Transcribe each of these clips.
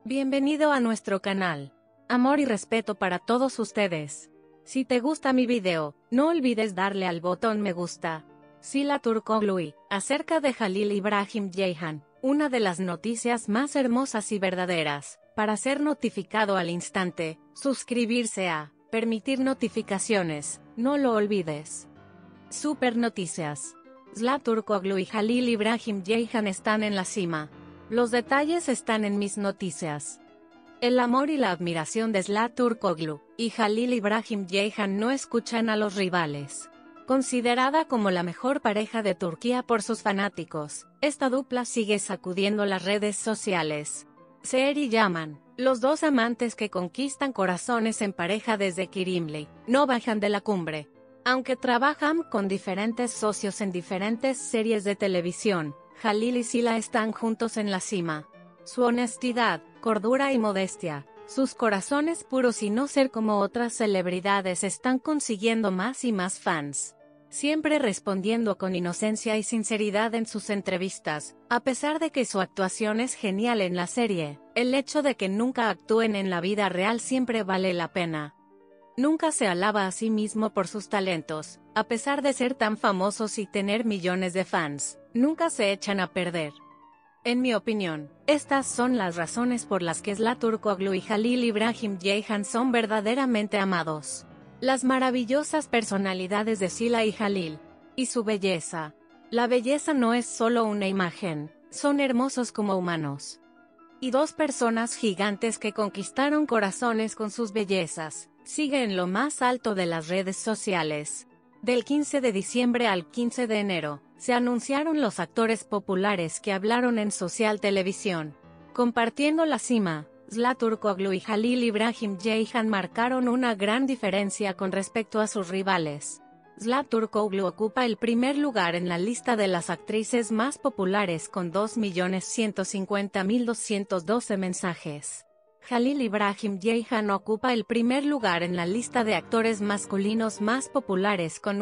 Bienvenido a nuestro canal. Amor y respeto para todos ustedes. Si te gusta mi video, no olvides darle al botón me gusta. Sıla Türkoğlu, acerca de Halil İbrahim Ceyhan, una de las noticias más hermosas y verdaderas. Para ser notificado al instante, suscribirse a, permitir notificaciones, no lo olvides. Super noticias. Sıla Türkoğlu y Halil İbrahim Ceyhan están en la cima. Los detalles están en mis noticias. El amor y la admiración de Sıla Türkoğlu y Halil İbrahim Ceyhan no escuchan a los rivales. Considerada como la mejor pareja de Turquía por sus fanáticos, esta dupla sigue sacudiendo las redes sociales. Seher y Yaman, los dos amantes que conquistan corazones en pareja desde Kilimli, no bajan de la cumbre. Aunque trabajan con diferentes socios en diferentes series de televisión, Halil y Sıla están juntos en la cima. Su honestidad, cordura y modestia, sus corazones puros y no ser como otras celebridades están consiguiendo más y más fans. Siempre respondiendo con inocencia y sinceridad en sus entrevistas, a pesar de que su actuación es genial en la serie, el hecho de que nunca actúen en la vida real siempre vale la pena. Nunca se alaba a sí mismo por sus talentos, a pesar de ser tan famosos y tener millones de fans, nunca se echan a perder. En mi opinión, estas son las razones por las que Sıla Türkoğlu y Halil İbrahim Ceyhan son verdaderamente amados. Las maravillosas personalidades de Sıla y Halil, y su belleza. La belleza no es solo una imagen, son hermosos como humanos. Y dos personas gigantes que conquistaron corazones con sus bellezas, sigue en lo más alto de las redes sociales. Del 15 de diciembre al 15 de enero, se anunciaron los actores populares que hablaron en social televisión. Compartiendo la cima, Sıla Türkoğlu y Halil İbrahim Ceyhan marcaron una gran diferencia con respecto a sus rivales. Sıla Türkoğlu ocupa el primer lugar en la lista de las actrices más populares con 2.150.212 mensajes. Halil İbrahim Ceyhan ocupa el primer lugar en la lista de actores masculinos más populares con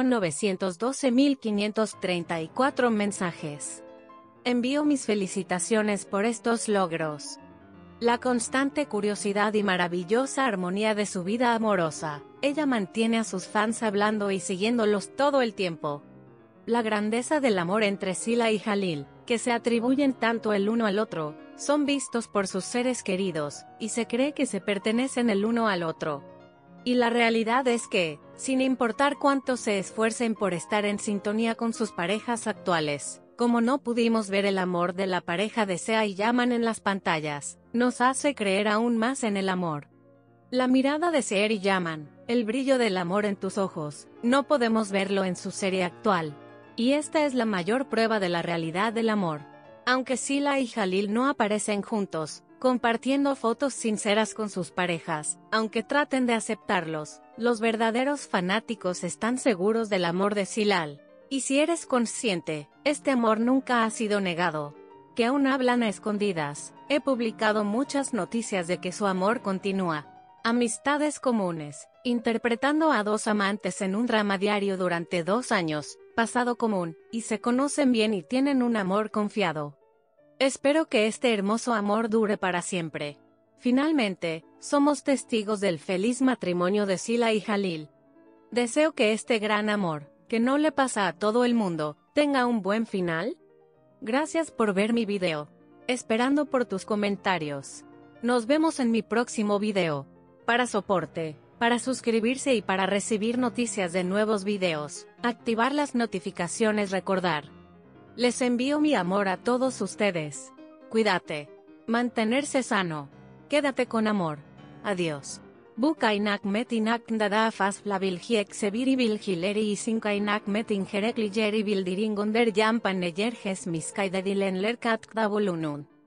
1.912.534 mensajes. Envío mis felicitaciones por estos logros. La constante curiosidad y maravillosa armonía de su vida amorosa, ella mantiene a sus fans hablando y siguiéndolos todo el tiempo. La grandeza del amor entre Sıla y Halil, que se atribuyen tanto el uno al otro, son vistos por sus seres queridos, y se cree que se pertenecen el uno al otro. Y la realidad es que, sin importar cuánto se esfuercen por estar en sintonía con sus parejas actuales, como no pudimos ver el amor de la pareja de Seher y Yaman en las pantallas, nos hace creer aún más en el amor. La mirada de Seher y Yaman, el brillo del amor en tus ojos, no podemos verlo en su serie actual. Y esta es la mayor prueba de la realidad del amor. Aunque Sıla y Halil no aparecen juntos, compartiendo fotos sinceras con sus parejas, aunque traten de aceptarlos, los verdaderos fanáticos están seguros del amor de Sıla. Y si eres consciente, este amor nunca ha sido negado. Que aún hablan a escondidas, he publicado muchas noticias de que su amor continúa. Amistades comunes, interpretando a dos amantes en un drama diario durante 2 años, pasado común, y se conocen bien y tienen un amor confiado. Espero que este hermoso amor dure para siempre. Finalmente, somos testigos del feliz matrimonio de Sıla y Halil. Deseo que este gran amor, que no le pasa a todo el mundo, tenga un buen final. Gracias por ver mi video. Esperando por tus comentarios. Nos vemos en mi próximo video. Para soporte, para suscribirse y para recibir noticias de nuevos videos, activar las notificaciones, recordar. Les envío mi amor a todos ustedes. Cuídate. Mantenerse sano. Quédate con amor. Adiós. Bu kaynak metinhakkında daha fazla bilgi eksebiri bilgileri için kaynak metin gereklileri bildirin gönder yapan eğer mis kaydedilenler katkıda bulunun.